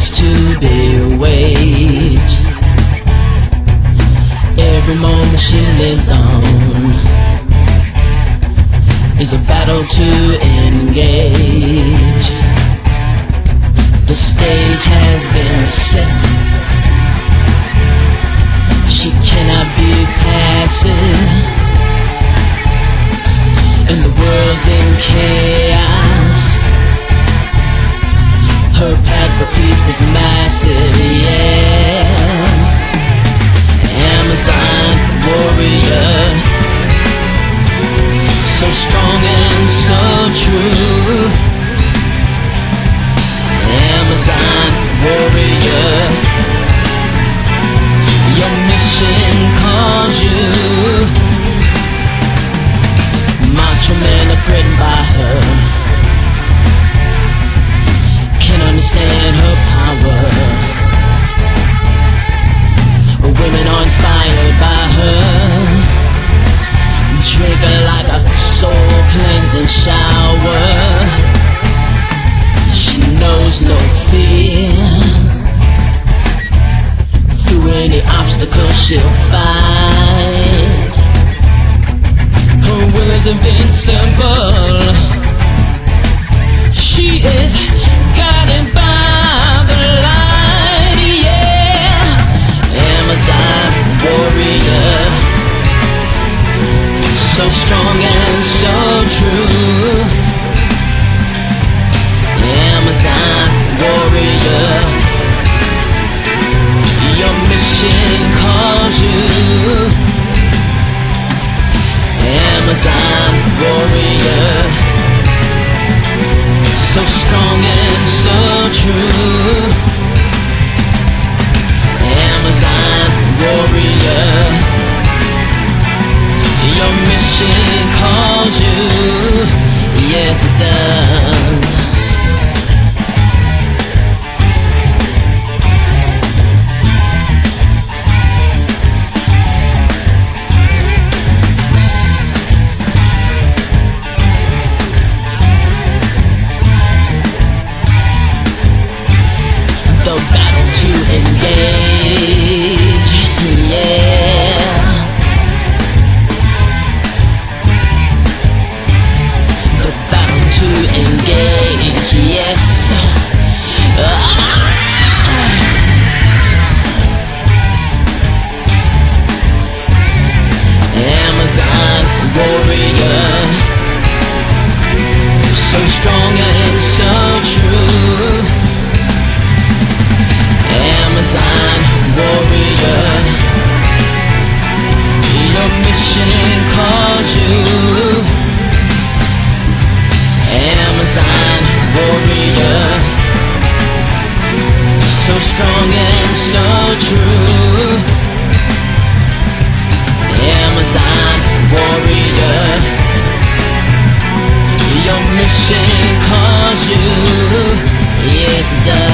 battles to be waged. Every moment she lives on is a battle to engage. The stage has been set. She cannot be passive. And the world's in chaos. Her path for peace is massive, yeah. Amazon warrior, so strong and so true. Amazon warrior, your mission calls you. Macho men are threatened by her, can't understand her power. Women are inspired by her, drink her like a soul cleansing shower. She knows no fear. Through any obstacle she'll fight. Her will is invincible. She is guided by the light, yeah. Amazon warrior, so strong and so true. Amazon warrior, your mission calls you. Amazon warrior, so strong and so true. Amazon warrior, your mission calls you. Yes, it does. The battle to engage, yeah. The battle to engage, yes. Amazon warrior, so strong and so true. Amazon warrior, your mission calls you. Amazon warrior, so strong and so true. Amazon warrior, your mission calls you. Yes, it does.